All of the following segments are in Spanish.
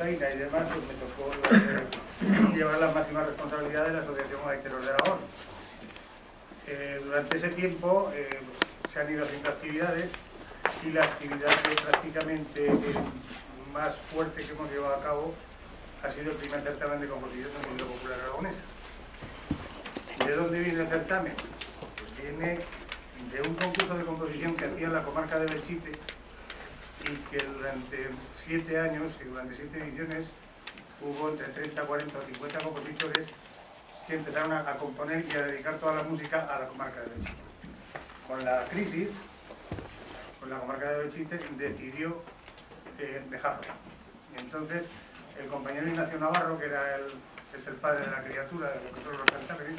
bilbaína y demás, pues me tocó llevar las máximas responsabilidades de la Asociación Gaiteros de Aragón. Durante ese tiempo pues, se han ido haciendo actividades y la actividad prácticamente más fuerte que hemos llevado a cabo ha sido el primer certamen de composición de música popular aragonesa. ¿De dónde viene el certamen? Pues viene de un concurso de composición que hacía en la comarca de Belchite y que durante 7 años y durante 7 ediciones hubo entre 30, 40 o 50 compositores que empezaron a componer y a dedicar toda la música a la comarca de Belchite. Con la crisis, pues la comarca de Belchite decidió dejarlo. Y entonces el compañero Ignacio Navarro, que es el padre de la criatura de lo que son los cantámenes,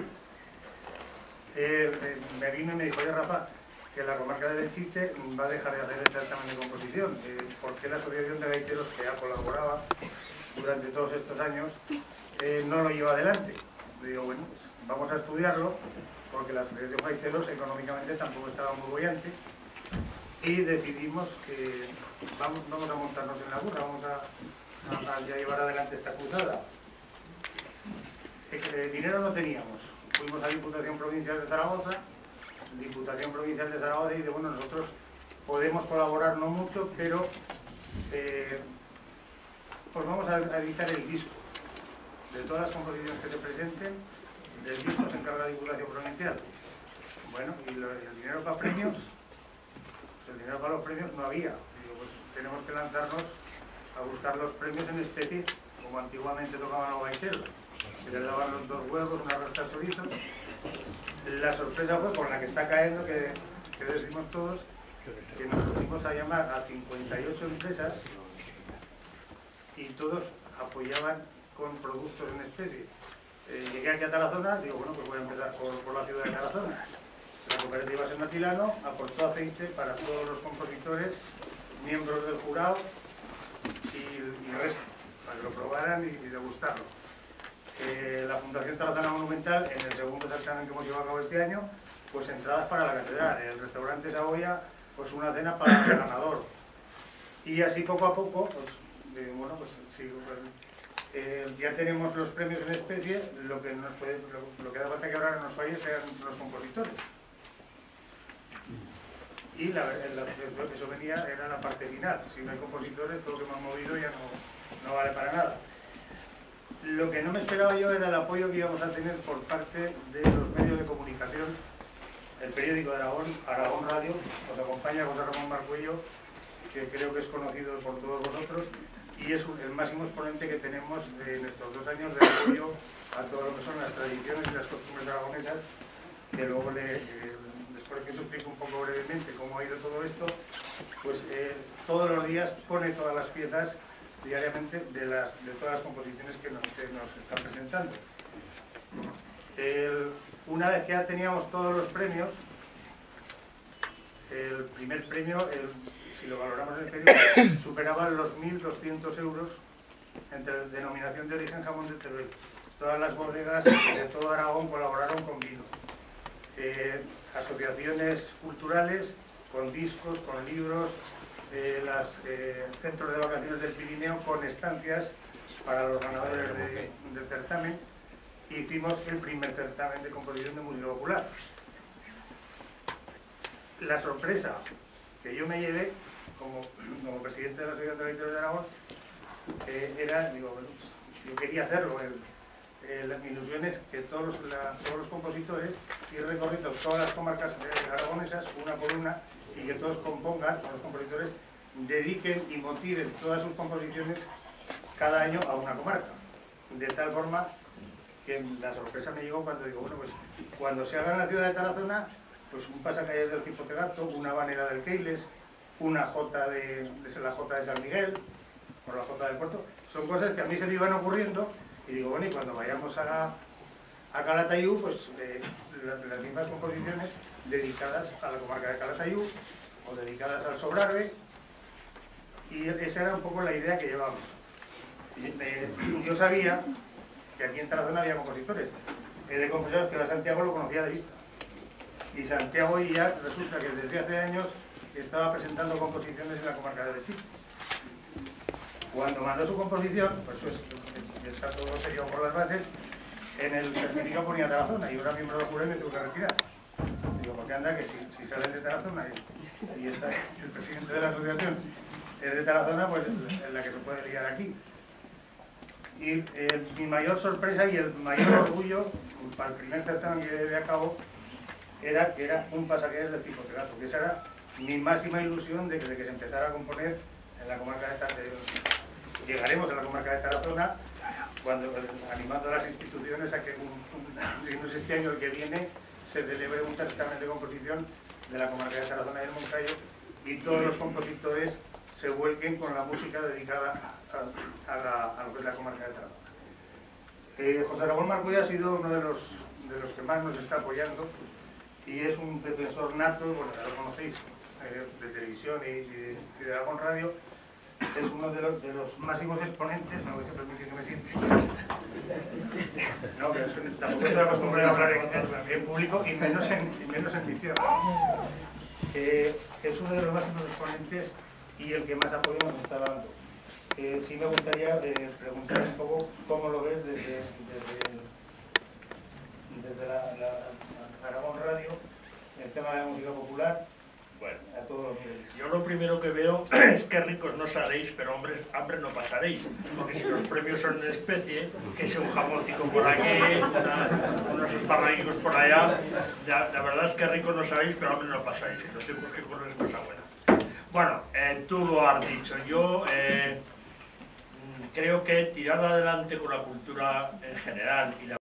me vino y me dijo: oye Rafa, que la comarca de Belchite va a dejar de hacer el certamen de composición, porque la asociación de gaiteros que ha colaborado durante todos estos años no lo lleva adelante. Le digo, bueno, pues vamos a estudiarlo, porque la asociación de gaiteros económicamente tampoco estaba muy boyante, y decidimos que vamos a montarnos en la burra, vamos a llevar adelante esta cruzada. Dinero no teníamos, fuimos a Diputación Provincial de Zaragoza, y dice, bueno, nosotros podemos colaborar no mucho, pero pues vamos a editar el disco. De todas las composiciones que se presenten, del disco se encarga la Diputación Provincial. Bueno, y el dinero para premios, pues el dinero para los premios no había. Digo, pues tenemos que lanzarnos a buscar los premios en especie, como antiguamente tocaban los gaiteros, que les daban los 2 huevos, una rata de chorizos. La sorpresa fue por la que está cayendo, que decimos todos, que nos pusimos a llamar a 58 empresas y todos apoyaban con productos en especie. Llegué aquí a Tarazona, digo, bueno, pues voy a empezar por la ciudad de Tarazona. La cooperativa San Atilano aportó aceite para todos los compositores, miembros del jurado y el resto, para que lo probaran y degustarlo. La Fundación Tarazona Monumental, en el segundo certamen que hemos llevado a cabo este año, pues entradas para la catedral. El restaurante Saboya, pues una cena para el ganador. Y así poco a poco, pues, bueno, pues sí, ya tenemos los premios en especie. Lo que da falta que ahora nos falle sean los compositores. Y eso era la parte final. Si no hay compositores, todo lo que hemos movido ya no vale para nada. Lo que no me esperaba yo era el apoyo que íbamos a tener por parte de los medios de comunicación. El periódico de Aragón, Aragón Radio, os acompaña José Ramón Marcuello, que creo que es conocido por todos vosotros, y es el máximo exponente que tenemos en estos 2 años de apoyo a todo lo que son las tradiciones y las costumbres aragonesas, que luego después que os explico un poco brevemente cómo ha ido todo esto, pues todos los días pone todas las piezas diariamente de todas las composiciones que nos están presentando. Una vez que ya teníamos todos los premios, el primer premio, si lo valoramos en el pedido, superaba los 1.200 euros entre denominación de origen jamón de Teruel. Todas las bodegas de todo Aragón colaboraron con vino. Asociaciones culturales con discos, con libros, los centros de vacaciones del Pirineo con estancias para los ganadores del certamen. Hicimos el primer certamen de composición de música popular. La sorpresa que yo me llevé como presidente de la Asociación de Gaiteros de Aragón era, digo, bueno, pues, yo quería hacerlo. Mi ilusión es que todos los compositores ir recorriendo todas las comarcas aragonesas una por una, y que todos compongan, todos los compositores dediquen y motiven todas sus composiciones cada año a una comarca. De tal forma que la sorpresa me llegó cuando digo, bueno, pues cuando se haga en la ciudad de Tarazona, pues un pasacalles del Cipotegato, una banera del Keiles, una jota la jota de San Miguel, o la jota del Puerto, son cosas que a mí se me iban ocurriendo, y digo, bueno, y cuando vayamos a Calatayud, pues las mismas composiciones dedicadas a la comarca de Calatayud, o dedicadas al Sobrarbe, y esa era un poco la idea que llevamos. Yo sabía que aquí en Tarazona había compositores. He de confesaros que a Santiago lo conocía de vista. Y Santiago ya resulta que desde hace años estaba presentando composiciones en la comarca de Belchite. Cuando mandó su composición, pues eso está todo sellado por las bases, en el certificado ponía Tarazona, y yo era miembro del jurado y me tuve que retirar. Digo, porque anda que si salen de Tarazona y está el presidente de la asociación es de Tarazona, pues es la que se puede liar aquí. Y mi mayor sorpresa y el mayor orgullo para el primer certamen que llevé a cabo era que era un pasaqueres del psicoteatro, porque esa era mi máxima ilusión de que se empezara a componer en la comarca de Tarazona. Llegaremos a la comarca de Tarazona cuando, animando a las instituciones a que no sé, este año el que viene se celebre un certamen de composición de la comarca de Tarazona y del Moncayo y todos los compositores se vuelquen con la música dedicada a lo que es la comarca de Tarazona. José Ramón Marcuya ha sido uno de los que más nos está apoyando y es un defensor nato, bueno, ya lo conocéis, de televisión y de Aragón Radio. Es uno de los máximos exponentes, no se permite que me siente. No, pero es que tampoco estoy acostumbrado a hablar en público y menos en ficción. Es uno de los máximos exponentes y el que más apoyo nos está dando. Sí me gustaría preguntar un poco cómo lo ves desde la Aragón Radio, el tema de la música popular. Bueno, a todos los niveles. yo lo primero que veo es que ricos no seréis, pero hambre no pasaréis. Porque si los premios son en especie, que sea un jamoncito por aquí, unos esparraguicos por allá, la verdad es que ricos no seréis, pero hambre no pasaréis. Que los tiempos que corren es cosa buena. Bueno, tú lo has dicho. Yo creo que tirar adelante con la cultura en general y la